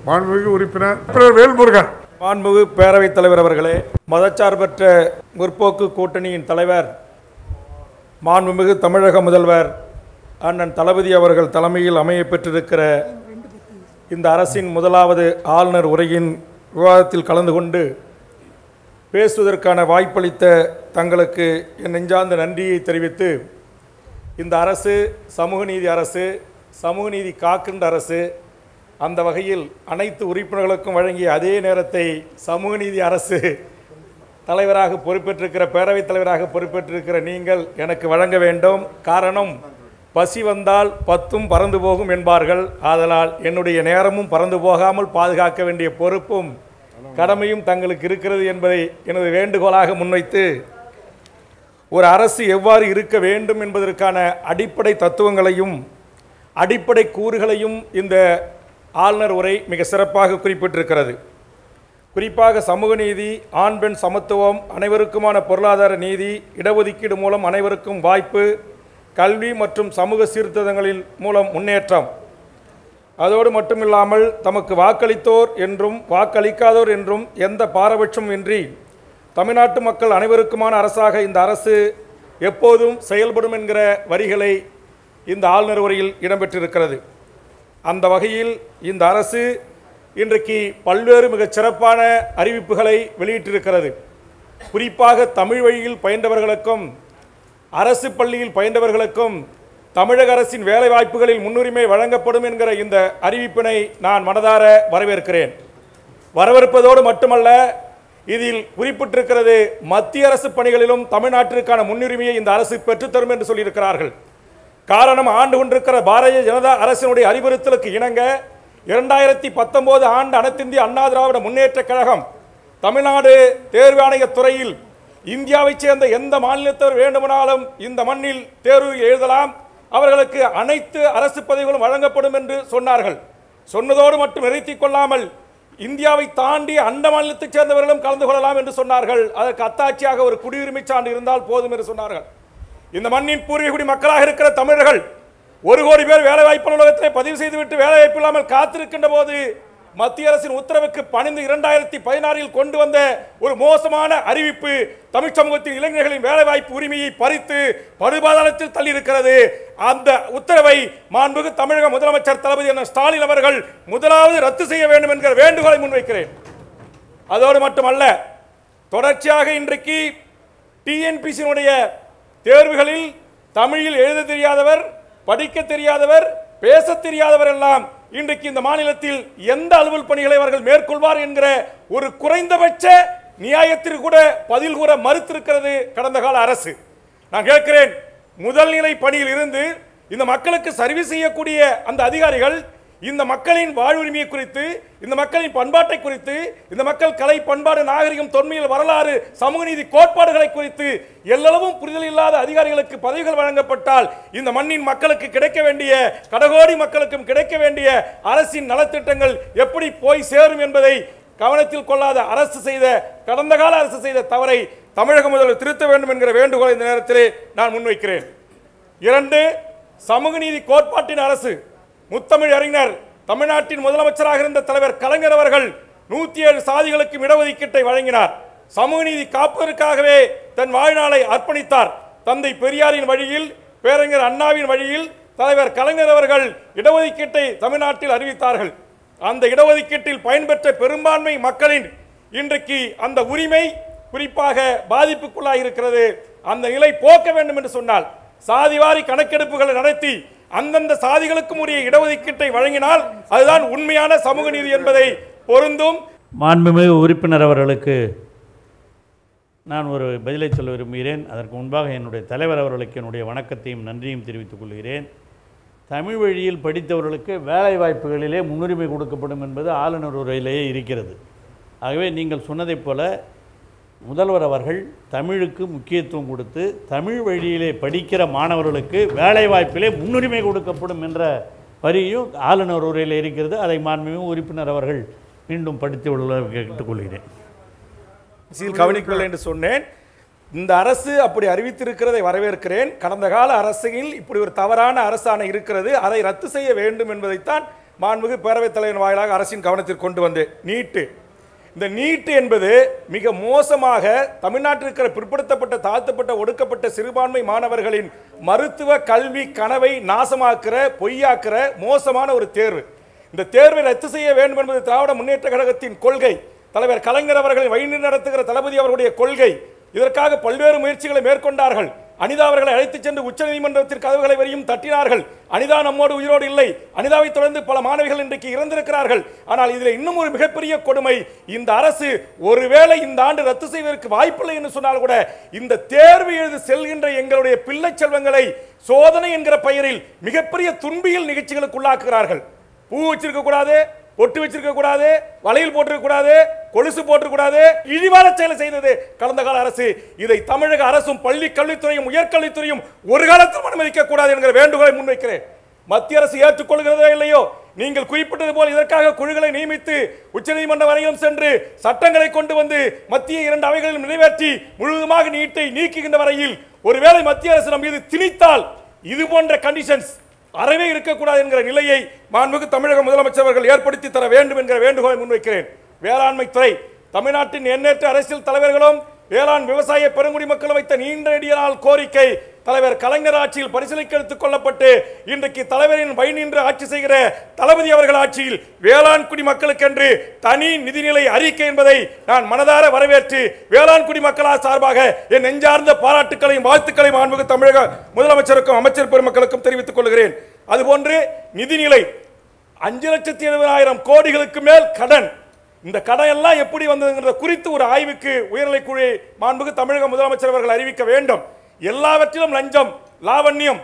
மாண்புமிகு உறுப்பினர் வேல்முருகன். மாண்புமிகு பேரவைத் தலைவர் அவர்களே, மதச்சார்பற்ற முற்போக்கு கூட்டணியின் தலைவர் மாண்புமிகு தமிழக முதல்வர் அண்ணன் தளபதி அவர்கள் தலைமையில் அமைய பெற்றிருக்கிற இந்த அரசின் முதலாவது ஆளுநர் உரையின் விவாதத்தில் கலந்து கொண்டு பேசுவதற்கான வாய்ப்பளித்த தங்களுக்கு என் நெஞ்சார்ந்த நன்றியை தெரிவித்து, இந்த அரசு சமூக நீதி அரசு, சமூக நீதி காக்கின்ற அரசு. அந்த வகையில் அனைத்து உறுப்பினர்களுக்கும் வழங்கிய அதே நேரத்தை சமூக நீதி அரசு தலைவராக பொறுப்பேற்றிருக்கிற, பேரவைத் தலைவராக பொறுப்பேற்றிருக்கிற நீங்கள் எனக்கு வழங்க வேண்டும். காரணம், பசி வந்தால் பத்தும் பறந்து போகும் என்பார்கள். ஆதலால் என்னுடைய நேரமும் பறந்து போகாமல் பாதுகாக்க வேண்டிய பொறுப்பும் கடமையும் தங்களுக்கு இருக்கிறது என்பதை எனது வேண்டுகோளாக முன்வைத்து, ஒரு அரசு எவ்வாறு இருக்க வேண்டும் என்பதற்கான அடிப்படை தத்துவங்களையும் அடிப்படை கூறுகளையும் இந்த ஆளுநர் உரை மிக சிறப்பாக குறிப்பிட்டிருக்கிறது. குறிப்பாக சமூக நீதி, ஆண் பெண் சமத்துவம், அனைவருக்குமான பொருளாதார நீதி, இடஒதுக்கீடு மூலம் அனைவருக்கும் வாய்ப்பு, கல்வி மற்றும் சமூக சீர்திருத்தங்களின் மூலம் முன்னேற்றம். அதோடு மட்டுமில்லாமல் தமக்கு வாக்களித்தோர் என்றும் வாக்களிக்காதோர் என்றும் எந்த பாரபட்சமும் இன்றி தமிழ்நாட்டு மக்கள் அனைவருக்குமான அரசாக இந்த அரசு எப்போதும் செயல்படும் என்கிற வரிகளை இந்த ஆளுநர் உரையில் இடம்பெற்றிருக்கிறது. அந்த வகையில் இந்த அரசு இன்றைக்கு பல்வேறு மிகச் சிறப்பான அறிவிப்புகளை வெளியிட்டிருக்கிறது. குறிப்பாக தமிழ் வழியில் பயின்றவர்களுக்கும் அரசு பள்ளியில் பயின்றவர்களுக்கும் தமிழக அரசின் வேலைவாய்ப்புகளில் முன்னுரிமை வழங்கப்படும் என்கிற இந்த அறிவிப்பினை நான் மனதார வரவேற்கிறேன். வரவேற்பதோடு மட்டுமல்ல, இதில் குறிப்பிட்டிருக்கிறது, மத்திய அரசு பணிகளிலும் தமிழ்நாட்டிற்கான முன்னுரிமையை இந்த அரசு பெற்றுத்தரும் என்று சொல்லியிருக்கிறார்கள். காரணம், ஆண்டு கொண்டிருக்கிற பாரதிய ஜனதா அரசினுடைய அறிவுறுத்தலுக்கு இணங்க 2019 ஆண்டு அனைத்திந்திய அண்ணா திராவிட முன்னேற்ற கழகம் தமிழ்நாடு தேர்வு ஆணைய துறையில் இந்தியாவைச் சேர்ந்த எந்த மாநிலத்தவர் வேண்டுமானாலும் இந்த மண்ணில் தேர்வு எழுதலாம், அவர்களுக்கு அனைத்து அரசு பதவிகளும் வழங்கப்படும் என்று சொன்னார்கள். சொன்னதோடு மட்டும் நிறுத்திக் கொள்ளாமல் இந்தியாவை தாண்டி அந்த மாநிலத்தைச் சேர்ந்தவர்களும் கலந்து கொள்ளலாம் என்று சொன்னார்கள். அதற்கு அத்தாட்சியாக ஒரு குடியுரிமை சான்று இருந்தால் போதும் என்று சொன்னார்கள். இந்த மண்ணின் பூர்வீகுடி மக்களாக இருக்கிற தமிழர்கள் 1 கோடி பேர் வேலைவாய்ப்பு அலுவலகத்திலே பதிவு செய்துவிட்டு வேலைவாய்ப்பு இல்லாமல் காத்திருக்கின்ற போது மத்திய அரசின் உத்தரவுக்கு பணிந்து 2016 கொண்டு வந்த ஒரு மோசமான அறிவிப்பு தமிழ் சமூகத்தின் இளைஞர்களின் வேலைவாய்ப்பு உரிமையை பறித்து படுபாதாளத்தில் தள்ளியிருக்கிறது. அந்த உத்தரவை மாண்புமிகு தமிழக முதலமைச்சர் தளபதி ஸ்டாலின் அவர்கள் முதலாவது ரத்து செய்ய வேண்டும் என்கிற வேண்டுகோளை முன்வைக்கிறேன். அதோடு மட்டுமல்ல, தொடர்ச்சியாக இன்றைக்கு டிஎன்பிசியினுடைய தேர்வுகளில் தமிழில் எழுத தெரியாதவர், படிக்க தெரியாதவர், பேச தெரியாதவர் எல்லாம் இன்றைக்கு இந்த மாநிலத்தில் எந்த அலுவல் பணிகளை அவர்கள் மேற்கொள்வார் என்கிற ஒரு குறைந்தபட்ச நியாயத்திற்கு கூட பதில் கூற மறுத்திருக்கிறது கடந்த கால அரசு. நான் கேட்கிறேன், முதல் நிலை பணியில் இருந்து இந்த மக்களுக்கு சர்வீஸ் செய்யக்கூடிய அந்த அதிகாரிகள் இந்த மக்களின் வாழ்வுரிமையை குறித்து, இந்த மக்களின் பண்பாட்டை குறித்து, இந்த மக்கள் கலை பண்பாடு நாகரிகம் தொன்மையில் வரலாறு சமூக நீதி கோட்பாடுகளை குறித்து எல்லளவும் புரிதல் இல்லாத அதிகாரிகளுக்கு பதவிகள் வழங்கப்பட்டால் இந்த மண்ணின் மக்களுக்கு கிடைக்க வேண்டிய, கடகோடி மக்களுக்கும் கிடைக்க வேண்டிய அரசின் நலத்திட்டங்கள் எப்படி போய் சேரும் என்பதை கவனத்தில் கொள்ளாத அரசு செய்த, கடந்த கால அரசு செய்த தவறை தமிழக முதல்வர் திருத்த வேண்டும் என்கிற வேண்டுகோளை இந்த நேரத்திலே நான் முன்வைக்கிறேன். 2, சமூக நீதி கோட்பாட்டின் அரசு. முத்தமிழ் அறிஞர், தமிழ்நாட்டின் முதலமைச்சராக இருந்த தலைவர் கலைஞர் அவர்கள் 107 சாதிகளுக்கும் இடஒதுக்கீட்டை வழங்கினார். சமூக நீதி காப்பதற்காகவே தன் வாழ்நாளை அர்ப்பணித்தார். தந்தை பெரியாரின் வழியில், பேரறிஞர் அண்ணாவின் வழியில் தலைவர் கலைஞர் அவர்கள் இடஒதுக்கீட்டை தமிழ்நாட்டில் அறிவித்தார்கள். அந்த இடஒதுக்கீட்டில் பயன்பெற்ற பெரும்பான்மை மக்களின் இன்றைக்கு அந்த உரிமை குறிப்பாக பாதிப்புக்குள்ளாக இருக்கிறது. அந்த நிலை போக்க வேண்டும் என்று சொன்னால் சாதிவாரி கணக்கெடுப்புகளை நடத்தி அந்தந்த சாதிகளுக்கும் உரிய இடஒதுக்கீட்டை வழங்கினால் அதுதான் உண்மையான சமூக நீதி என்பதை பொருந்தும். மாண்புமிகு உறுப்பினர் அவர்களுக்கு நான் ஒரு பதிலை சொல்ல விரும்புகிறேன். அதற்கு முன்பாக என்னுடைய தலைவர் அவர்களுக்கு என்னுடைய வணக்கத்தையும் நன்றியும் தெரிவித்துக் கொள்கிறேன். தமிழ் வழியில் படித்தவர்களுக்கு வேலைவாய்ப்புகளிலே முன்னுரிமை கொடுக்கப்படும் என்பது ஆளுநர் உரையிலேயே இருக்கிறது. ஆகவே நீங்கள் சொன்னதைப் போல முதல்வர் அவர்கள் தமிழுக்கு முக்கியத்துவம் கொடுத்து தமிழ் வழியிலே படிக்கிற மாணவர்களுக்கு வேலைவாய்ப்பிலே முன்னுரிமை கொடுக்கப்படும் என்ற வரியும் ஆளுநர் உரையில் இருக்கிறது. அதை மாண்புமிகு உறுப்பினர் அவர்கள் மீண்டும் படித்து கேட்டுக்கொள்கிறேன். கவனிக்கவில்லை என்று சொன்னேன். இந்த அரசு அப்படி அறிவித்திருக்கிறதை வரவேற்கிறேன். கடந்த கால அரசில் இப்படி ஒரு தவறான அரசாணை இருக்கிறது, அதை ரத்து செய்ய வேண்டும் என்பதைத்தான் மாண்புமிகு பேரவைத் தலைவர் வாயிலாக அரசின் கவனத்திற்கு கொண்டு வந்து நீட்டு. இந்த நீட்டு என்பது மிக மோசமாக தமிழ்நாட்டில் இருக்கிற பிற்படுத்தப்பட்ட, தாழ்த்தப்பட்ட, ஒடுக்கப்பட்ட சிறுபான்மை மாணவர்களின் மருத்துவ கல்வி கனவை நாசமாக்குற, பொய்யாக்குற மோசமான ஒரு தேர்வு. இந்த தேர்வை ரத்து செய்ய வேண்டும் என்பது திராவிட முன்னேற்ற கழகத்தின் கொள்கை. தலைவர் கலைஞர் அவர்களை வழி நடத்துகிற தளபதி அவர்களுடைய கொள்கை. இதற்காக பல்வேறு முயற்சிகளை மேற்கொண்டார்கள். அனிதா அவர்களை அழைத்துச் சென்று உச்சநீதிமன்றத்திற்கு கதவுகளை வரையும் தட்டினார்கள். அனிதா நம்மோடு உயிரோடு இல்லை. அனிதாவை தொடர்ந்து பல மாணவிகள் இன்றைக்கு இறந்திருக்கிறார்கள். ஆனால் இதில் இன்னும் ஒரு மிகப்பெரிய கொடுமை, இந்த அரசு ஒருவேளை இந்த ஆண்டு ரத்து செய்வதற்கு வாய்ப்பில்லை என்று சொன்னால் கூட இந்த தேர்வு எழுதி செல்கின்ற எங்களுடைய பிள்ளை செல்வங்களை சோதனை என்கிற பெயரில் மிகப்பெரிய துன்பியல் நிகழ்ச்சிகளுக்கு உள்ளாக்குகிறார்கள். பூ வச்சிருக்க கூடாது, பொட்டு வச்சிருக்க கூடாது, வளையல் போட்டிருக்க கூடாது, கொலுசு போட்டிருக்க கூடாது, இழிவான செயலை செய்தது கடந்த கால அரசு. இதை தமிழக அரசும் பள்ளி கல்வித்துறையும் உயர்கல்வித்துறையும் ஒரு காலத்திலும் அனுமதிக்க கூடாது என்கிற வேண்டுகோளை முன்வைக்கிறேன். மத்திய அரசு ஏற்றுக்கொள்கிறதோ இல்லையோ, நீங்கள் குறிப்பிட்டது போல் இதற்காக குழுக்களை நியமித்து உச்சநீதிமன்றம் வரையிலும் சென்று சட்டங்களை கொண்டு வந்து மத்திய 2 அவைகளிலும் நிறைவேற்றி முழுவதுமாக நீட்டை நீக்குகின்ற வரையில் ஒருவேளை மத்திய அரசு நம் மீது திணித்தால் இது போன்ற கண்டிஷன்ஸ் அறவே இருக்கக்கூடாது என்கிற நிலையை மாண்புமிகு தமிழக முதலமைச்சர் அவர்கள் ஏற்படுத்தி தர வேண்டும் என்கிற வேண்டுகோளை முன்வைக்கிறேன். வேளாண்மை துறை, தமிழ்நாட்டின் எண்ணற்ற அரசியல் தலைவர்களும் வேளாண் விவசாய பெருங்குடி மக்களும் வைத்த நீண்ட நெடிய நாள் கோரிக்கை தலைவர் கலைஞர் ஆட்சியில் பரிசீலிக்க எடுத்துக் கொள்ளப்பட்டு இன்றைக்கு தலைவரின் வழி நின்று ஆட்சி செய்கிற தளபதி அவர்கள் ஆட்சியில் வேளாண் குடி மக்களுக்கென்று தனி நிதிநிலை அறிக்கை என்பதை நான் மனதார வரவேற்று வேளாண் குடி மக்களால் சார்பாக என் நெஞ்சார்ந்த பாராட்டுக்களையும் வாழ்த்துக்களையும் மாண்புமிகு தமிழக முதலமைச்சருக்கும் அமைச்சர் பெருமக்களுக்கும் தெரிவித்துக் கொள்கிறேன். அதுபோன்று நிதிநிலை 5,70,000 கோடிகளுக்கு மேல் கடன், இந்த கடன் எல்லாம் எப்படி வந்ததுங்கிறத குறித்து ஒரு ஆய்வுக்கு உயர்நிலைக்குழு மாண்புமிகு தமிழக முதலமைச்சர் அவர்கள் அறிவிக்க வேண்டும். எல்லாவற்றிலும் லஞ்சம், லாவண்யம்,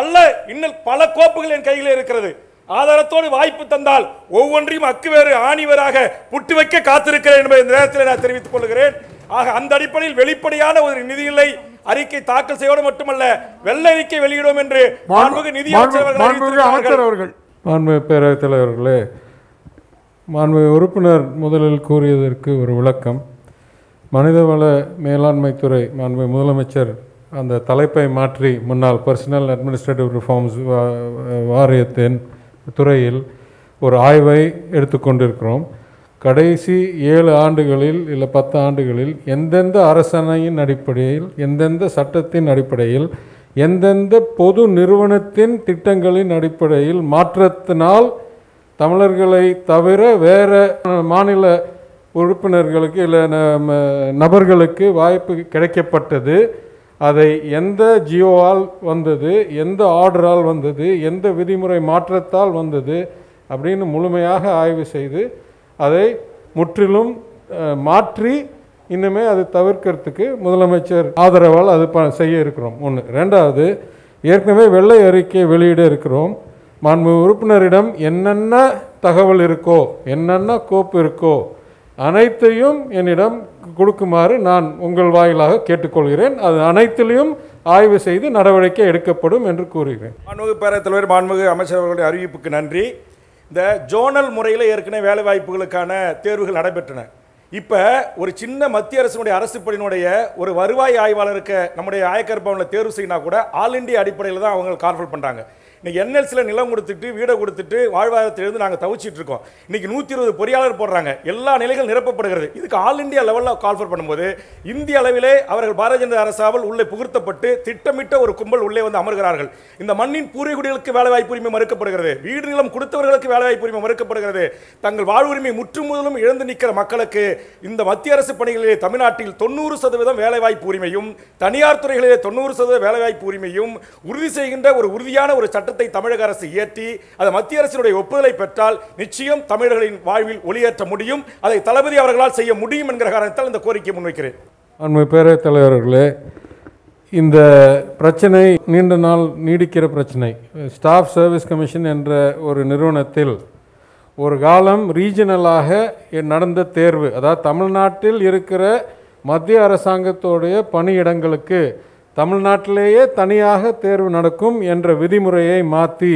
பல கோப்புகள் என் கையில் இருக்கிறது. ஆதாரத்தோடு வாய்ப்பு தந்தால் ஒவ்வொன்றையும் அக்குவேறு ஆணிவராக புட்டு வைக்க காத்திருக்கிறேன் என்பதை இந்த நேரத்தில் நான் தெரிவித்துக் கொள்கிறேன். ஆக அந்த அடிப்படையில் வெளிப்படையான ஒரு நிதிநிலை அறிக்கை தாக்கல் செய்வோடு மட்டுமல்ல, வெள்ளை அறிக்கை வெளியிடும் என்று மாண்புமிகு நிதியமைச்சர் அவர்கள். மாண்புமிகு பேரவைத் தலைவர்களே, மாண்புமிகு உறுப்பினர் முதலில் கூறியதற்கு ஒரு விளக்கம். மனிதவள மேலாண்மைத்துறை மாண்புமிகு முதலமைச்சர் அந்த தலைப்பை மாற்றி முன்னாள் பர்சனல் அட்மினிஸ்ட்ரேட்டிவ் ரிஃபார்ம்ஸ் வாரியத்தின் துறையில் ஒரு ஆய்வை எடுத்துக்கொண்டிருக்கிறோம். கடைசி 7 ஆண்டுகளில் இல்லை 10 ஆண்டுகளில் எந்தெந்த அரசாணையின் அடிப்படையில், எந்தெந்த சட்டத்தின் அடிப்படையில், எந்தெந்த பொது நிறுவனத்தின் திட்டங்களின் அடிப்படையில் மாற்றத்தினால் தமிழர்களை தவிர வேறு மாநில உறுப்பினர்களுக்கு இல்லை நபர்களுக்கு வாய்ப்பு கிடைக்கப்பட்டது, அதை எந்த ஜியோவால் வந்தது, எந்த ஆர்டரால் வந்தது, எந்த விதிமுறை மாற்றத்தால் வந்தது அப்படின்னு முழுமையாக ஆய்வு செய்து அதை முற்றிலும் மாற்றி இன்னுமே அது தவிர்க்கிறதுக்கு முதலமைச்சர் ஆதரவால் அது செய்ய இருக்கிறோம். ஒன்று. ரெண்டாவது, ஏற்கனவே வெள்ளை அறிக்கை வெளியிட இருக்கிறோம். மாண்பு உறுப்பினரிடம் என்னென்ன தகவல் இருக்கோ, என்னென்ன கோப்பு இருக்கோ அனைத்தையும் என்னிடம் கொடுக்குமாறு நான் உங்கள் வாயிலாக கேட்டுக்கொள்கிறேன். அது அனைத்திலையும் ஆய்வு செய்து நடவடிக்கை எடுக்கப்படும் என்று கூறுகிறேன். மாண்புமிகு பேரவைத் தலைவர், மாண்புமிகு அமைச்சர் அவர்களுடைய அறிவிப்புக்கு நன்றி. இந்த ஜோனல் முறையில் ஏற்கனவே வேலை வாய்ப்புகளுக்கான தேர்வுகள் நடைபெற்றன. இப்போ ஒரு சின்ன மத்திய அரசுடைய அரசு பணியினுடைய ஒரு வருவாய் ஆய்வாளருக்கு நம்முடைய ஆயக்கர் பவனில் தேர்வு செய்யினா கூட ஆல் இண்டியா அடிப்படையில் தான் அவங்க கால்ஃபர் பண்ணுறாங்க. இன்னைக்கு என்எல்சியில் நிலம் கொடுத்துட்டு வீடை கொடுத்துட்டு வாழ்வாதாரத்திலிருந்து நாங்கள் தவிச்சிட்டு இருக்கோம். இன்னைக்கு 120 பொறியாளர் போடுறாங்க, எல்லா நிலைகள் நிரப்பப்படுகிறது. இதுக்கு ஆல் இண்டியா லெவலில் கால்ஃபர் பண்ணும்போது இந்திய அளவிலே அவர்கள் பாரதிய ஜனதா அரசால் உள்ளே புகுத்தப்பட்டு திட்டமிட்ட ஒரு கும்பல் உள்ளே வந்து அமர்கிறார்கள். இந்த மண்ணின் பூர்வீகுடிகளுக்கு வேலைவாய்ப்பு உரிமை மறுக்கப்படுகிறது, வீடு நிலம் கொடுத்தவர்களுக்கு வேலைவாய்ப்பு உரிமை மறுக்கப்படுகிறது. தங்கள் வாழ்வுரிமை முற்றுமுதலும் இழந்து நிற்கிற மக்களுக்கு இந்த மத்திய அரசு பணிகளிலே தமிழ்நாட்டில் 90% வேலைவாய்ப்பு உரிமையும் தனியார் துறைகளிலே 90% வேலைவாய்ப்பு உரிமையும் உறுதி செய்கின்ற ஒரு உறுதியான ஒரு சட்ட தமிழக அரசு இயற்றி அதை மத்திய அரசினுடைய ஒப்புதலை பெற்றால் நிச்சயம் தமிழர்களின் வாழ்வில் ஒளியேற்ற முடியும். அதை தளபதி அவர்களால் செய்ய முடியும் என்கிற காரணத்தால் இந்த கோரிக்கையை முன்வைக்கிறேன். அன்பு பேரவைத் தலைவர்களே, இந்த பிரச்சனை நீண்ட நாள் நீடிக்கிற பிரச்சனை. ஸ்டாஃப் சர்வீஸ் கமிஷன் என்ற ஒரு நிறுவனத்தில் ஒரு காலம் ரீஜனலாக நடந்த தேர்வு, அதாவது தமிழ்நாட்டில் இருக்கிற மத்திய அரசாங்கத்தோடைய பணியிடங்களுக்கு தமிழ்நாட்டிலேயே தனியாக தேர்வு நடக்கும் என்ற விதிமுறையை மாற்றி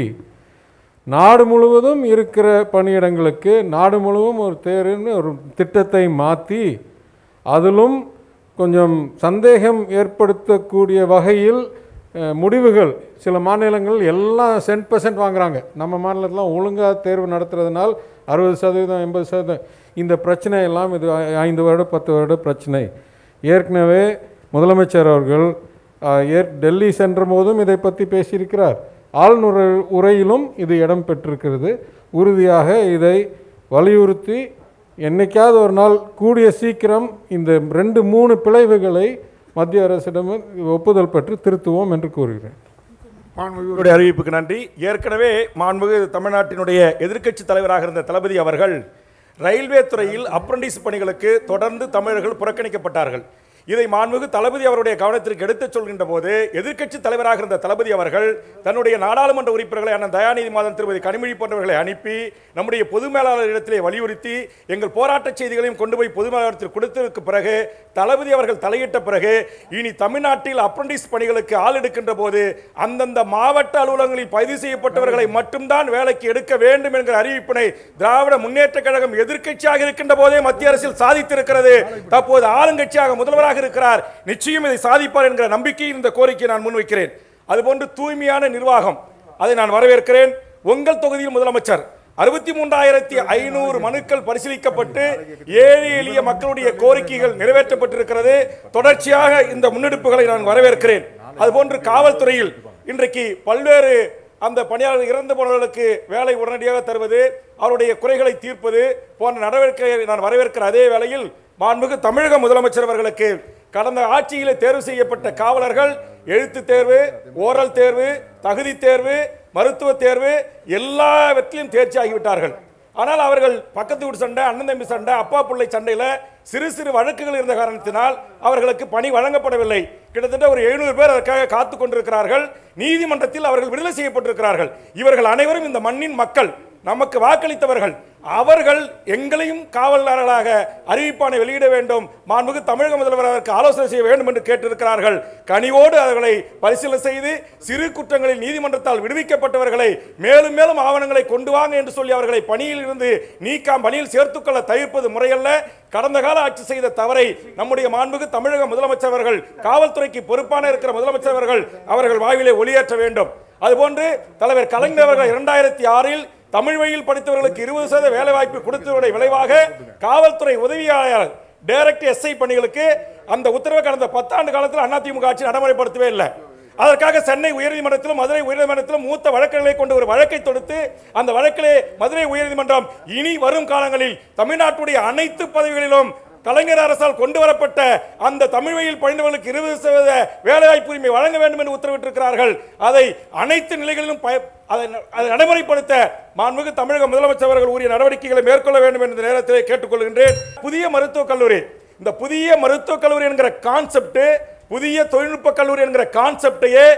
நாடு முழுவதும் இருக்கிற பணியிடங்களுக்கு நாடு முழுவதும் ஒரு தேர்வுன்னு ஒரு திட்டத்தை மாற்றி அதிலும் கொஞ்சம் சந்தேகம் ஏற்படுத்தக்கூடிய வகையில் முடிவுகள் சில மாநிலங்கள் எல்லாம் 100% வாங்குறாங்க. நம்ம மாநிலத்திலாம் ஒழுங்காக தேர்வு நடத்துறதுனால் 60%, 80%. இந்த பிரச்சனை எல்லாம் இது 5 வருடம் 10 வருட பிரச்சனை. ஏற்கனவே முதலமைச்சர் அவர்கள் டெல்லி சென்ற போதும் இதை பற்றி பேசியிருக்கிறார். ஆளுநர் உரையிலும் இது இடம் பெற்றிருக்கிறது. உறுதியாக இதை வலியுறுத்தி என்னைக்காவது ஒரு நாள் கூடிய சீக்கிரம் இந்த 2-3 பிழைவுகளை மத்திய அரசிடம் ஒப்புதல் பெற்று திருத்துவோம் என்று கூறுகிறேன். மாண்புமிகு அறிவிப்புக்கு நன்றி. ஏற்கனவே மாண்புமிகு தமிழ்நாட்டினுடைய எதிர்க்கட்சி தலைவராக இருந்த தளபதி அவர்கள் ரயில்வே துறையில் அப்ரண்டிஸ் பணிகளுக்கு தொடர்ந்து தமிழர்கள் புறக்கணிக்கப்பட்டார்கள். இதை மாண்புமிகு தளபதி அவருடைய கவனத்திற்கு எடுத்துச் சொல்கின்ற போது எதிர்க்கட்சி தலைவராக இருந்த தளபதி அவர்கள் தன்னுடைய நாடாளுமன்ற உறுப்பினர்களை அண்ணன் தயாநிதி மாதன் திருமதி கனிமொழி போன்றவர்களை அனுப்பி நம்முடைய பொது மேலாளரிடத்திலே வலியுறுத்தி எங்கள் போராட்ட செய்திகளையும் கொண்டு போய் பொது மேலாளருக்கு கொடுத்ததற்கு பிறகு தளபதி அவர்கள் தலையிட்ட பிறகு இனி தமிழ்நாட்டில் அப்ரண்டிஸ் பணிகளுக்கு ஆள் எடுக்கின்ற போது அந்தந்த மாவட்ட அலுவலகங்களில் பதிவு செய்யப்பட்டவர்களை மட்டும்தான் வேலைக்கு எடுக்க வேண்டும் என்கிற அறிவிப்பினை திராவிட முன்னேற்ற கழகம் எதிர்க்கட்சியாக இருக்கின்ற போதே மத்திய அரசில் சாதித்திருக்கிறது. தற்போது ஆளுங்கட்சியாக முதல்வராக இருக்கிறார். நிச்சயம் இதை சாதிப்பார் என்கிற நம்பிக்கை இந்த கோரிக்கையை நான் முன்வைக்கிறேன். அதுபோன்று தூய்மையான நிர்வாகம், அதை நான் வரவேற்கிறேன். உங்கள் தொகுதியில் முதலமைச்சர் 63,500 மனுக்கள் பரிசீலிக்கப்பட்டு ஏழை எளிய மக்களுடைய கோரிக்கைகள் நிறைவேற்றப்பட்டிருக்கிறது. தொடர்ச்சியாக இந்த முன்னெடுப்புகளை நான் வரவேற்கிறேன். அதுபோன்று காவல்துறையில் இன்றைக்கு பல்வேறு அந்த பணியாளர்கள் இறந்து போனவர்களுக்கு வேலை உடனடியாக தருவது, அவருடைய குறைகளை தீர்ப்பது போன்ற நடவடிக்கைகளை நான் வரவேற்கிற அதே வேளையில் மாண்புமிகு தமிழக முதலமைச்சர் அவர்களுக்கு கடந்த ஆட்சியிலே தேர்வு செய்யப்பட்ட காவலர்கள் எழுத்து தேர்வு, ஓரல் தேர்வு, தகுதி தேர்வு, மருத்துவ தேர்வு எல்லாவற்றிலும் தேர்ச்சி ஆகிவிட்டார்கள். ஆனால் அவர்கள் பக்கத்து வீட்டு சண்டை, அண்ணன் தம்பி சண்டை, அப்பா பிள்ளை சண்டையில் சிறு சிறு வழக்குகள் இருந்த காரணத்தினால் அவர்களுக்கு பணி வழங்கப்படவில்லை. கிட்டத்தட்ட ஒரு 700 பேர் அதற்காக காத்து கொண்டிருக்கிறார்கள். நீதிமன்றத்தில் அவர்கள் விடுதலை செய்யப்பட்டிருக்கிறார்கள். இவர்கள் அனைவரும் இந்த மண்ணின் மக்கள், நமக்கு வாக்களித்தவர்கள். அவர்கள் எங்களையும் காவலர்களாக அறிவிப்பானை வெளியிட வேண்டும், மாண்புமிகு தமிழக முதல்வர் அதற்கு ஆலோசனை செய்ய வேண்டும் என்று கேட்டிருக்கிறார்கள். கனிவோடு அவர்களை பரிசீலனை செய்து சிறு குற்றங்களில் நீதிமன்றத்தால் விடுவிக்கப்பட்டவர்களை மேலும் மேலும் ஆவணங்களை கொண்டு வாங்க என்று சொல்லி அவர்களை பணியில் இருந்து பணியில் சேர்த்துக்கொள்ள தவிர்ப்பது முறையல்ல. கடந்த கால ஆட்சி செய்த தவறை நம்முடைய மாண்புமிகு தமிழக முதலமைச்சர் அவர்கள், காவல்துறைக்கு பொறுப்பான இருக்கிற முதலமைச்சர் அவர்கள் வாயிலே ஒளியேற்ற வேண்டும். அதுபோன்று தலைவர் கலைஞர் அவர்கள் 2006இல் தமிழ் வழியில் படித்தவர்களுக்கு 20% வேலை வாய்ப்பு கொடுத்ததோட விளைவாக காவல்துறை உதவியாளர் டைரக்ட் எஸ்ஐ பணிகளுக்கு அந்த உத்தரவை கடந்த 10 ஆண்டு காலத்தில் அதிமுக ஆட்சி நடைமுறைப்படுத்தவே இல்லை. அதற்காக சென்னை உயர்நீதிமன்றத்திலும் மதுரை உயர்நீதிமன்றத்திலும் மூத்த வழக்கறிஞர்களை கொண்டு ஒரு வழக்கை தொடுத்து அந்த வழக்கிலே மதுரை உயர்நீதிமன்றம் இனி வரும் காலங்களில் தமிழ்நாட்டுடைய அனைத்து பதவிகளிலும் கலைஞர் அரசால் கொண்டு வரப்பட்ட அந்த தமிழ் வழியில் பயின்றவர்களுக்கு 20% வேலைவாய்ப்பு உரிமை வழங்க வேண்டும் என்று உத்தரவிட்டிருக்கிறார்கள். அதை அனைத்து நிலைகளிலும் அதை நடைமுறைப்படுத்த மாண்புமிகு தமிழக முதலமைச்சர் அவர்கள் உரிய நடவடிக்கைகளை மேற்கொள்ள வேண்டும் என்ற நேரத்திலே கேட்டுக்கொள்கின்றேன். புதிய மருத்துவக் கல்லூரி, இந்த புதிய மருத்துவக் கல்லூரி என்கிற கான்செப்ட், புதிய தொழில்நுட்ப கல்லூரி என்கிற கான்செப்டையே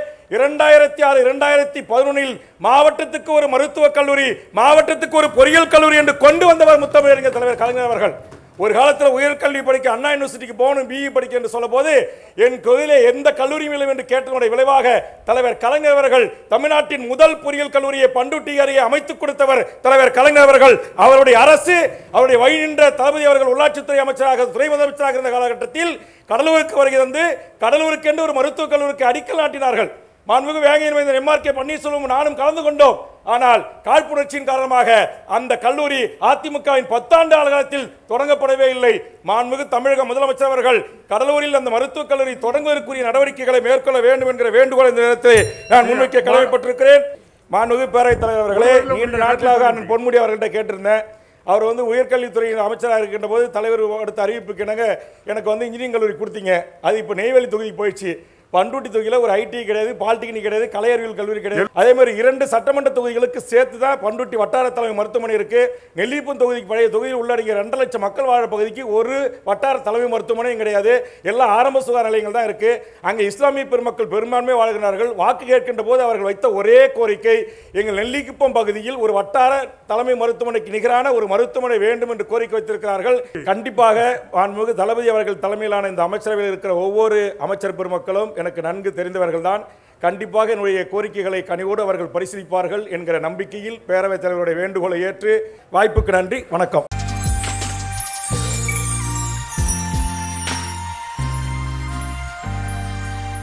2006-2011 மாவட்டத்துக்கு ஒரு மருத்துவக் கல்லூரி, மாவட்டத்துக்கு ஒரு பொறியியல் கல்லூரி என்று கொண்டு வந்தவர் முத்தமிழறிஞர் தலைவர் கலைஞர் அவர்கள். ஒரு காலத்தில் உயர்கல்வி படிக்க அண்ணா யூனிவர்சிட்டிக்கு போகணும், பிஇ படிக்க என்று சொல்ல போது என் தொழிலே எந்த கல்லூரியும் இல்லை என்று கேட்டதனுடைய விளைவாக தலைவர் கலைஞர் அவர்கள் தமிழ்நாட்டின் முதல் பொறியியல் கல்லூரியை பண்டுட்டி அருகே அமைத்துக் கொடுத்தவர் தலைவர் கலைஞர் அவர்கள். அவருடைய அரசு, அவருடைய வழி நின்ற தளபதி அவர்கள் உள்ளாட்சித்துறை அமைச்சராக, துறை முதலமைச்சராக இருந்த காலகட்டத்தில் கடலூருக்கு வருகை தந்து கடலூருக்கு என்று ஒரு மருத்துவக் கல்லூரிக்கு அடிக்கல் நாட்டினார்கள். மாண்புமிகு வேங்கையன் AMMK பன்னீர்செல்வம் நானும் கலந்து கொண்டோம். ஆனால் காழ்ப்புணர்ச்சியின் காரணமாக அந்த கல்லூரி அதிமுகவின் 10 ஆண்டு காலத்தில் தொடங்கப்படவே இல்லை. மாண்புமிகு தமிழக முதலமைச்சர் அவர்கள் கடலூரில் அந்த மருத்துவக் கல்லூரி தொடங்குவதற்குரிய நடவடிக்கைகளை மேற்கொள்ள வேண்டும் என்கிற வேண்டுகோள் இந்த நேரத்தில் நான் முன்வைக்க கடமைப்பட்டிருக்கிறேன். மாண்புமிகு பேரவைத் தலைவர் அவர்களே, நீண்ட நாட்களாக அண்ணன் பொன்முடி அவர்கள்ட்ட கேட்டிருந்தேன். அவர் உயர்கல்வித்துறையின் அமைச்சராக இருக்கின்ற போது தலைவர் அடுத்த அறிவிப்புக்கு எனக்கு இன்ஜினியரிங் கல்லூரி கொடுத்தீங்க. அது இப்போ நெய்வேலி தொகுதிக்கு போயிடுச்சு. பண்டூட்டி தொகுதியில் ஒரு ஐடி கிடையாது, பாலிடெக்னிக் கிடையாது, கலை அறிவியல் கல்லூரி கிடையாது. அதே மாதிரி 2 சட்டமன்ற தொகுதிகளுக்கு சேர்த்து தான் பண்டூட்டி வட்டார தலைமை மருத்துவமனை இருக்கு. நெல்லிப்பூன் தொகுதிக்கு பழைய தொகுதியில் உள்ளடங்கிய 2 லட்சம் மக்கள் வாழ பகுதிக்கு ஒரு வட்டார தலைமை மருத்துவமனையும் கிடையாது. எல்லாம் ஆரம்ப சுகாதார நிலையங்கள் தான் இருக்கு. அங்கே இஸ்லாமிய பெருமக்கள் பெரும்பான்மை வாழ்கிறார்கள். வாக்கு கேட்கின்ற போது அவர்கள் வைத்த ஒரே கோரிக்கை, எங்கள் நெல்லிக்குப்பம் பகுதியில் ஒரு வட்டார தலைமை மருத்துவமனைக்கு நிகரான ஒரு மருத்துவமனை வேண்டும் என்று கோரிக்கை வைத்திருக்கிறார்கள். கண்டிப்பாக மாண்புமிகு தளபதி அவர்கள் தலைமையிலான இந்த அமைச்சரவையில் இருக்கிற ஒவ்வொரு அமைச்சர் பெருமக்களும் எனக்கு நன்கு தெரிந்தவர்கள்தான். கண்டிப்பாக என்னுடைய கோரிக்கைகளை கனிவோடு அவர்கள் பரிசீலிப்பார்கள் என்கிற நம்பிக்கையில் பேரவைத் தலைவருடைய வேண்டுகோளை ஏற்று வாய்ப்புக்கு நன்றி, வணக்கம்.